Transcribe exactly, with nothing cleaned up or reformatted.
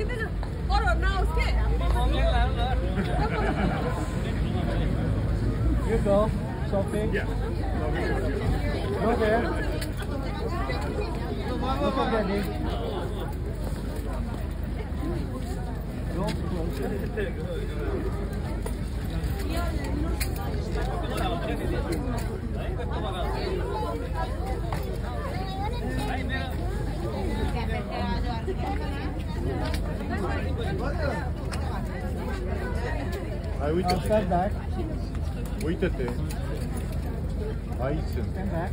You go, Sophie. Yeah. Go there. Look at Daddy. Go closer. Hai, uite-te. I'll stand back. Uite-te. Aici sunt. Stand back.